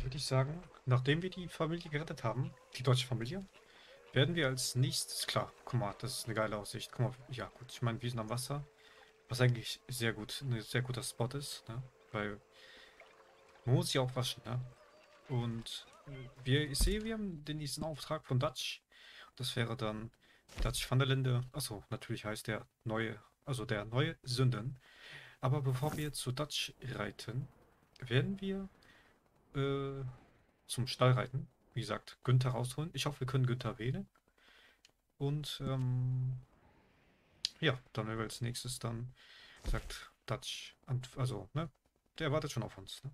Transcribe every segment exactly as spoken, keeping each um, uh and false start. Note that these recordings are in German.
würde ich sagen, nachdem wir die Familie gerettet haben, die deutsche Familie, werden wir als nächstes, klar, guck mal, das ist eine geile Aussicht. Guck mal, ja gut, ich meine, wir sind am Wasser, was eigentlich sehr gut, ein sehr guter Spot ist, ne? Weil man muss sich auch waschen, ne? Und äh, wir, ich sehe, wir haben den nächsten Auftrag von Dutch. Das wäre dann Dutch van der Linde. Achso, natürlich heißt der neue, also der neue Sünden. Aber bevor wir zu Dutch reiten, werden wir äh, zum Stall reiten. Wie gesagt, Günther rausholen. Ich hoffe, wir können Günther wählen. Und ähm, ja, dann werden wir als nächstes dann, wie gesagt, Dutch, ant- also, ne, der wartet schon auf uns. Ne?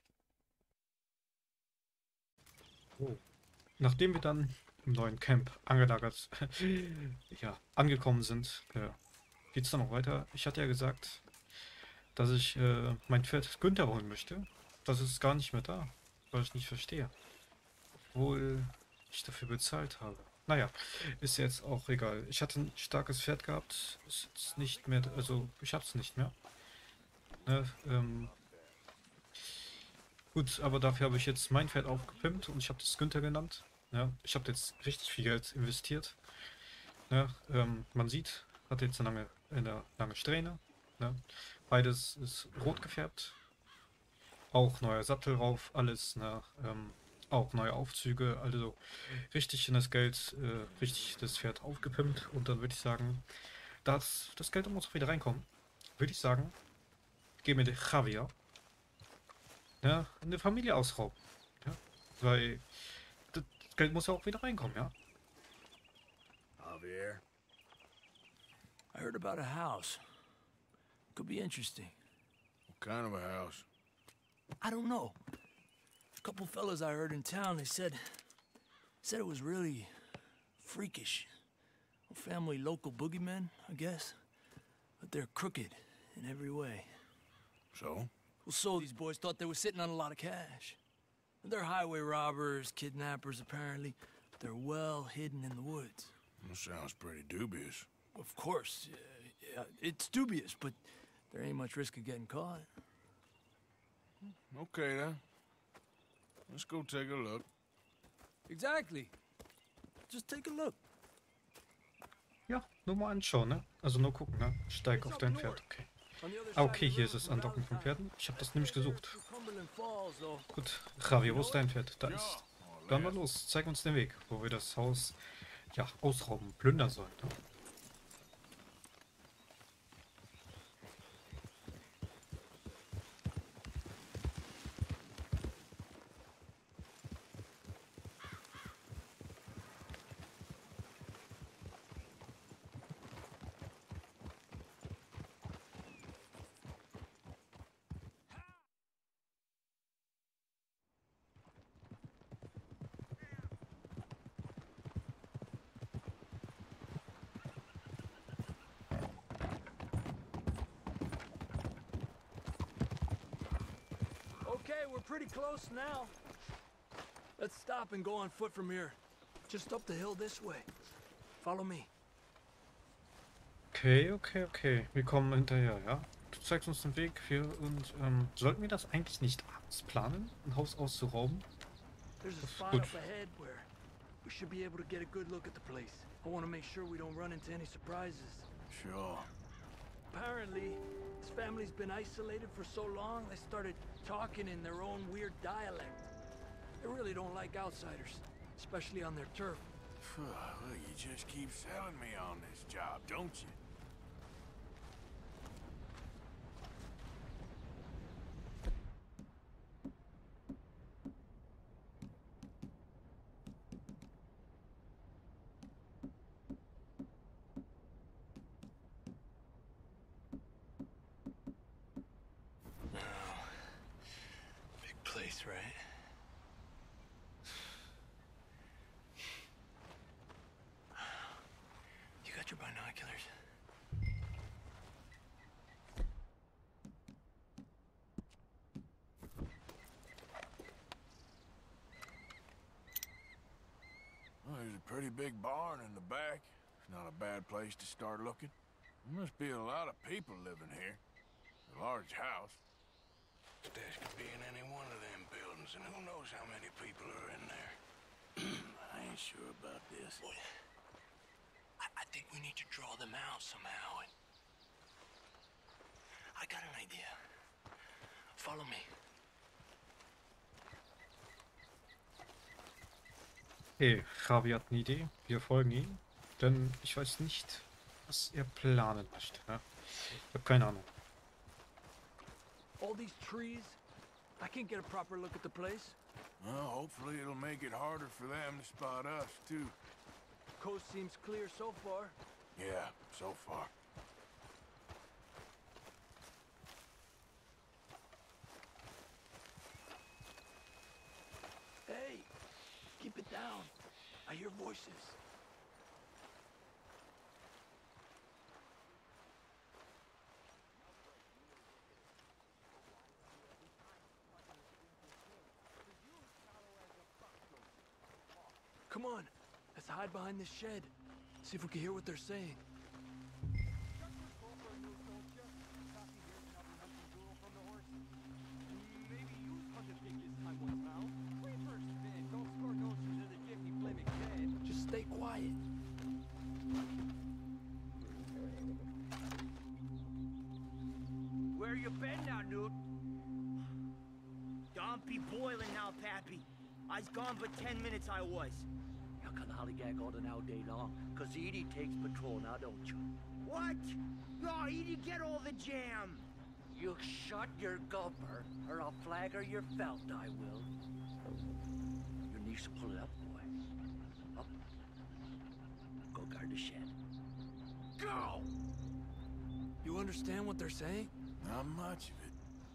Oh. Nachdem wir dann im neuen Camp angelagert, ja, angekommen sind, äh, geht es dann noch weiter. Ich hatte ja gesagt, dass ich äh, mein Pferd Günther holen möchte. Das ist gar nicht mehr da, weil ich nicht verstehe. Obwohl ich dafür bezahlt habe. Naja, ist jetzt auch egal. Ich hatte ein starkes Pferd gehabt. Ist jetzt nicht mehr, also ich hab's nicht mehr. Ne? Ähm, gut, aber dafür habe ich jetzt mein Pferd aufgepimpt und ich habe das Günther genannt. Ja, ich habe jetzt richtig viel Geld investiert. Ne? Ähm, man sieht, hat jetzt eine lange, eine lange Strähne. Ne? Beides ist rot gefärbt. Auch neuer Sattel rauf, alles. Ne? Ähm, auch neue Aufzüge. Also richtig in das Geld, äh, richtig das Pferd aufgepimpt. Und dann würde ich sagen, dass das Geld muss auch wieder reinkommen. Würde ich sagen, gehen wir den Javier, ne? Eine Familie ausrauben. Ja? Weil das Geld muss ja auch wieder reinkommen, ja? Javier, I heard about a house. Could be interesting. What kind of a house? I don't know. A couple fellas I heard in town, they said... said it was really... freakish. A family local boogeymen, I guess. But they're crooked in every way. So? Well, so these boys thought they were sitting on a lot of cash. They're highway robbers, kidnappers, apparently. But they're well hidden in the woods. That sounds pretty dubious. Of course, uh, yeah, it's dubious, but there ain't much risk of getting caught. Okay, then. Let's go take a look. Exactly. Just take a look. Ja, nur mal anschauen, ne? Also nur gucken, ne? Steig auf dein Pferd, okay. Ah, okay, hier ist das Andocken von Pferden. Ich habe das nämlich gesucht. Gut, Javier, wo ist dein Pferd? Da ist. Dann mal los, zeig uns den Weg, wo wir das Haus, ja, ausrauben, plündern sollen. Ne? Okay, we're pretty close now. Let's stop and go on foot from here. Just up the hill this way. Follow me. Okay, okay, okay. Wir kommen hinterher, ja? Du zeigst uns den Weg hier und ähm, sollten wir das eigentlich nicht abends planen, ein Haus auszurauben? There's a Das ist spot gut. up ahead where we should be able to get a good look at the place. I want to make sure we don't run into any surprises. Sure. Apparently, this family's been isolated for so long, they started talking in their own weird dialect. They really don't like outsiders, especially on their turf. Well, you just keep selling me on this job, don't you? Big place, right? You got your binoculars? Well, there's a pretty big barn in the back. It's not a bad place to start looking. There must be a lot of people living here. A large house. Stash could be in any one of them buildings, and who knows how many people are in there. I ain't sure about this. Boy, I, I think we need to draw them out somehow. And I got an idea. Follow me. Okay, Javi hat eine Idee. Wir folgen ihm. Denn ich weiß nicht, was er planen möchte. Ne? Ich habe keine Ahnung. All these trees, I can't get a proper look at the place. Well, hopefully it'll make it harder for them to spot us, too. Coast seems clear so far. Yeah, so far. Hey, keep it down. I hear voices. Come on, let's hide behind this shed. See if we can hear what they're saying. Just stay quiet. Where you been now, Newt? Don't be boiling now, Pappy. I's gone for ten minutes I was. You can hollygag all the now day long, cause Edie takes patrol now, don't you? What? No, Edie, get all the jam. You shut your gulper, or I'll flagger your felt, I will. Your niece will pull it up, boy. Up. Go guard the shed. Go! You understand what they're saying? Not much of it.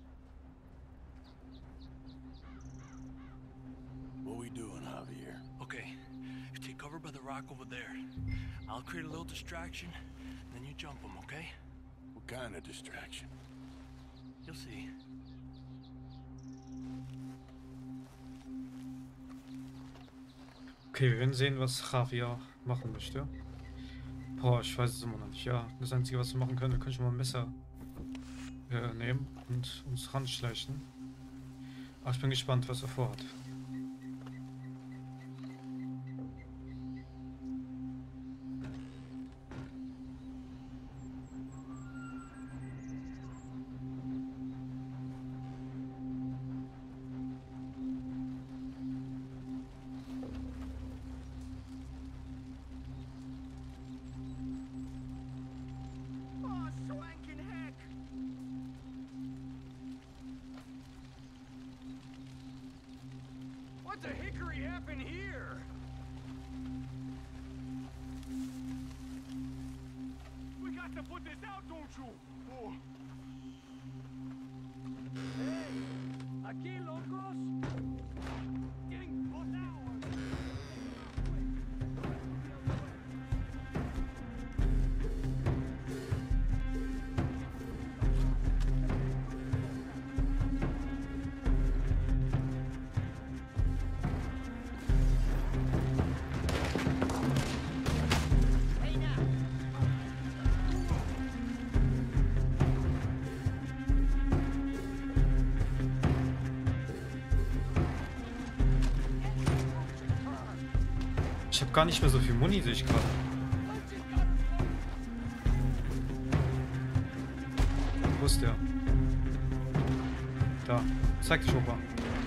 What we doing, Javier? Okay, you take cover by the rock over there. I'll create a little distraction, then you jump them, okay? What kind of distraction? You'll see. Okay, wir werden sehen, was Javier machen möchte. Boah, ich weiß es immer noch nicht. Ja, das Einzige, was wir machen können, wir können schon mal ein Messer äh, nehmen und uns ranschleichen. Aber ich bin gespannt, was er vorhat. Oh, swanking heck! What the hickory happened here? We got to put this out, don't you? Oh. Hey, aquí, locos! Getting put out! Hey, now! Ich habe gar nicht mehr so viel Muni, sehe ich gerade. Wo ist der? Da. Zeig dich, Opa.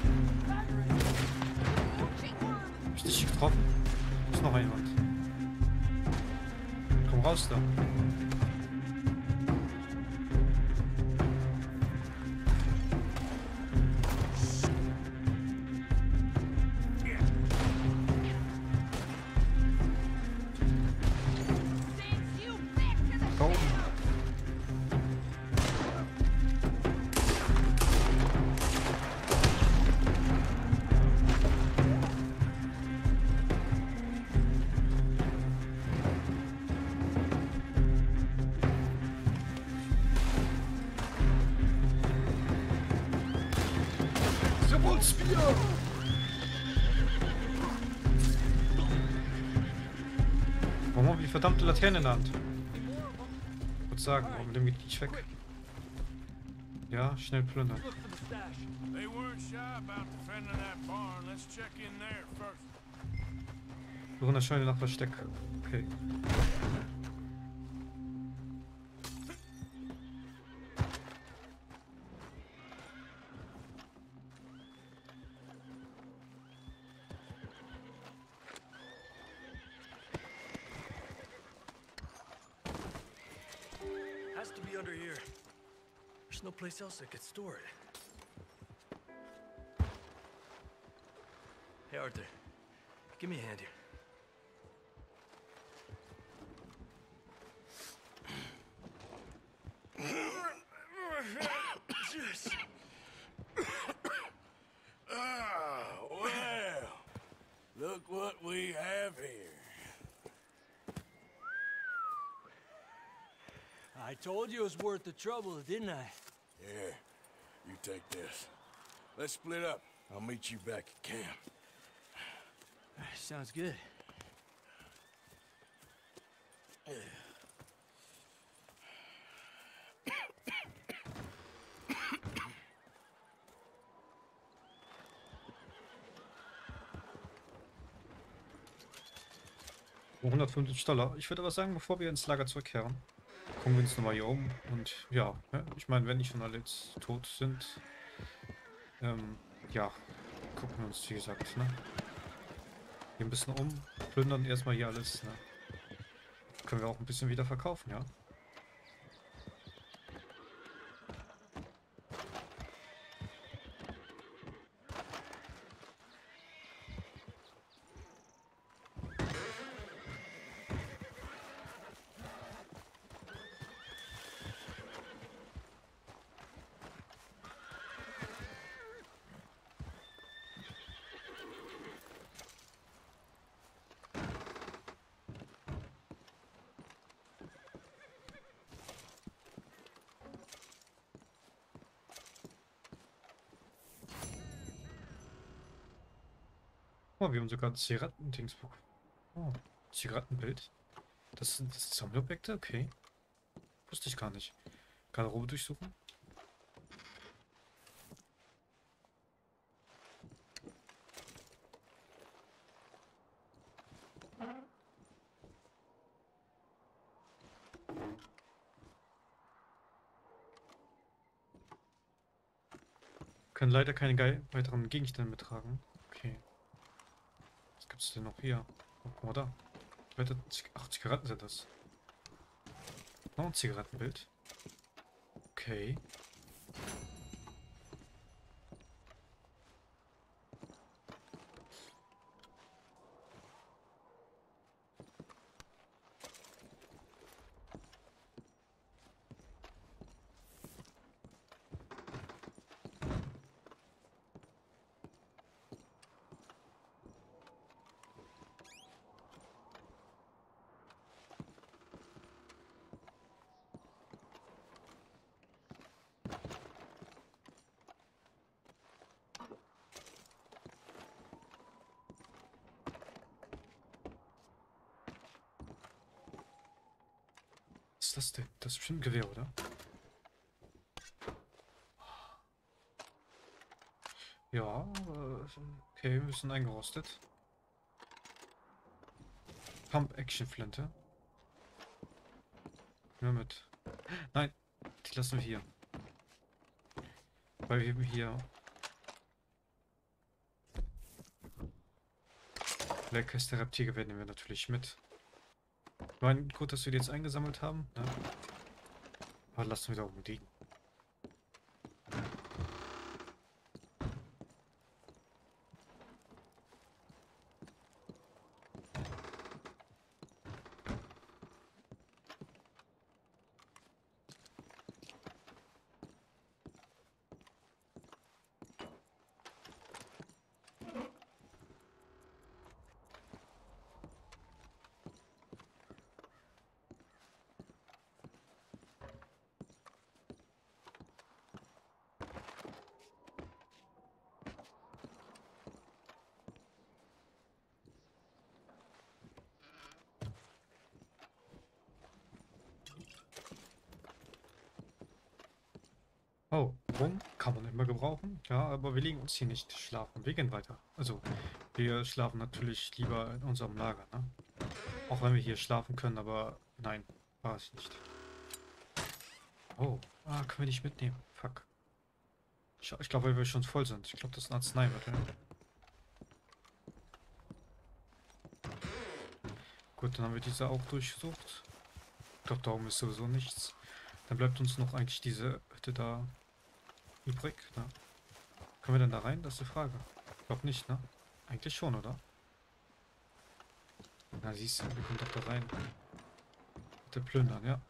Hab ich dich getroffen? Ist noch jemand. Komm raus da. Da oben. Spear! Warum haben wir die verdammte Laterne in der Hand? Ich würde sagen, warum nehmen wir die nicht weg? Ja, schnell plündern. Look for the stash. They weren't shy about defending that barn. Let's check in there first. Suchen das Scheune nach Versteck. Okay. Has to be under here. There's no place else that could store it. Hey, Arthur. Give me a hand here. Ah, well, look what we have here. I told you it was worth the trouble, didn't I? Yeah, you take this. Let's split up. I'll meet you back at camp. Sounds good. hundertfünfzig Dollar. Ich würde aber sagen, bevor wir ins Lager zurückkehren, gucken wir uns nochmal hier um. Und ja, ne, ich meine, wenn nicht schon alle jetzt tot sind, ähm, ja, gucken wir uns, wie gesagt, ne? Hier ein bisschen um, plündern erstmal hier alles, ne? Können wir auch ein bisschen wieder verkaufen, ja? Oh, wir haben sogar Zigaretten-Dings bekommen. Oh, Zigarettenbild. Das sind, das sind Sammelobjekte? Okay. Wusste ich gar nicht. Garderobe durchsuchen. Können leider keine geil weiteren Gegenstände mittragen. Okay. Was gibt's denn noch hier? Oh, guck mal da. Weiter, ach, Zigaretten sind das. Noch ein Zigarettenbild. Okay. Was ist das denn? Das ist bestimmt ein Gewehr, oder? Ja, okay, wir sind eingerostet. Pump-Action-Flinte. Nur mit. Nein, die lassen wir hier. Weil wir eben hier Lehrkiste Reptilien nehmen wir natürlich mit. Ich meine, gut, dass wir die jetzt eingesammelt haben. Ne? Aber lassen wir da oben liegen. Oh, Rum kann man immer gebrauchen, ja, aber wir legen uns hier nicht schlafen. Wir gehen weiter. Also, wir schlafen natürlich lieber in unserem Lager, ne? Auch wenn wir hier schlafen können, aber nein, war es nicht. Oh, ah, können wir nicht mitnehmen. Fuck. Ich, ich glaube, weil wir schon voll sind. Ich glaube, das ist ein Arzneimittel. Gut, dann haben wir diese auch durchgesucht. Ich glaube, da oben ist sowieso nichts. Dann bleibt uns noch eigentlich diese Hütte da übrig. Ne? Können wir denn da rein? Das ist die Frage. Ich glaube nicht, ne? Eigentlich schon, oder? Na, siehst du, wir kommen doch da rein. Bitte plündern, ja.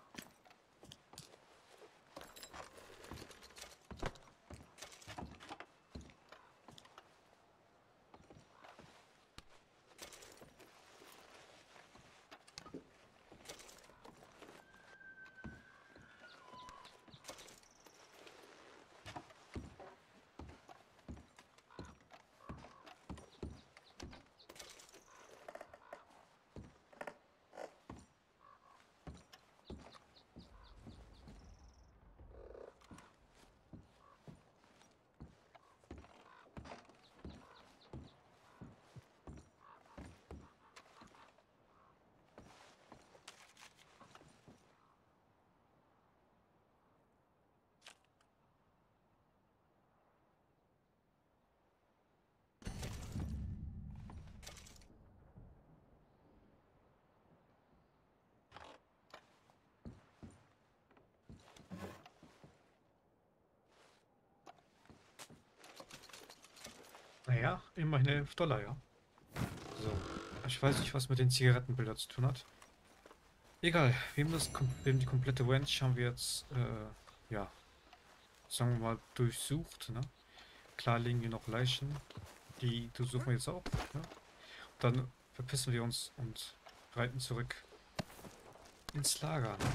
Naja, immerhin elf Dollar, ja. So. Ich weiß nicht, was mit den Zigarettenbildern zu tun hat. Egal, wir haben, das, wir haben die komplette Ranch haben wir jetzt, äh, ja, sagen wir mal, durchsucht, ne? Klar liegen hier noch Leichen, die durchsuchen wir jetzt auch, ne? Und dann verpissen wir uns und reiten zurück ins Lager, ne?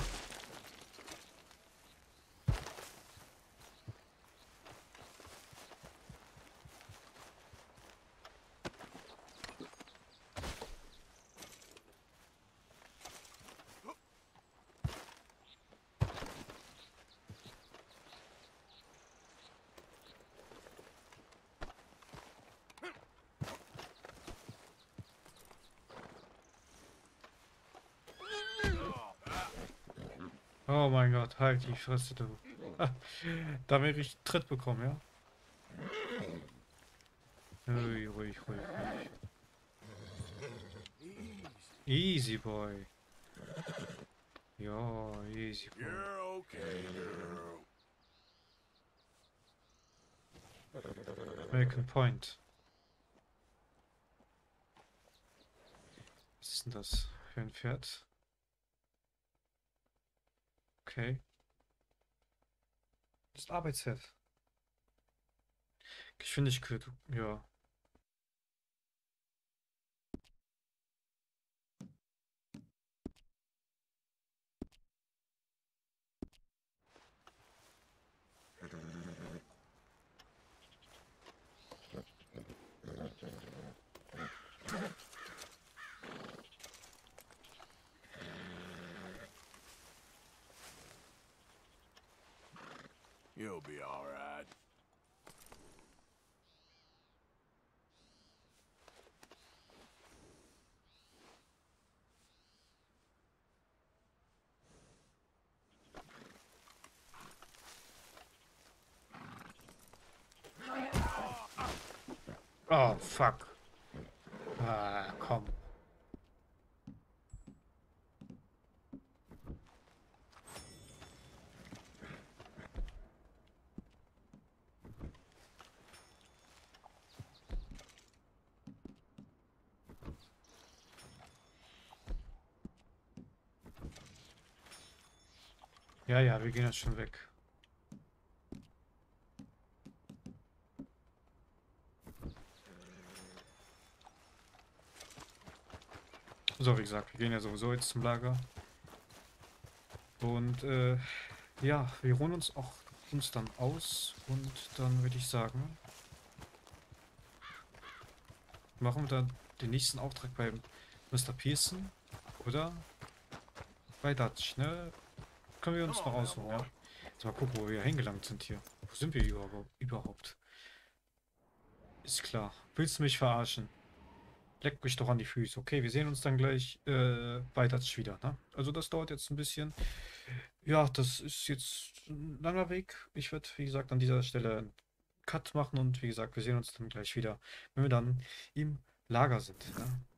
Oh mein Gott, halt die Fresse, du. Da wäre ich Tritt bekommen, ja? Ruhig, ruhig, ruhig, ruhig. Easy boy. Ja, easy boy. You're okay, girl. American Point. Was ist denn das für ein Pferd? Okay. Das Arbeitspferd. Geschwindigkeit, ja. You'll be all right. Oh, fuck. Ah, komm. Ja, ja, wir gehen jetzt schon weg. So, wie gesagt, wir gehen ja sowieso jetzt zum Lager. Und, äh, ja, wir ruhen uns auch uns dann aus. Und dann würde ich sagen, machen wir dann den nächsten Auftrag bei Mister Pearson oder bei Dutch, ne? Können wir uns noch aussuchen, ja? Jetzt mal gucken, wo wir hingelangt sind hier. Wo sind wir überhaupt? überhaupt? Ist klar. Willst du mich verarschen? Leck mich doch an die Füße. Okay, wir sehen uns dann gleich äh, bei Dutch wieder, ne? Also das dauert jetzt ein bisschen. Ja, das ist jetzt ein langer Weg. Ich werde, wie gesagt, an dieser Stelle einen Cut machen und wie gesagt, wir sehen uns dann gleich wieder, wenn wir dann im Lager sind. Ne?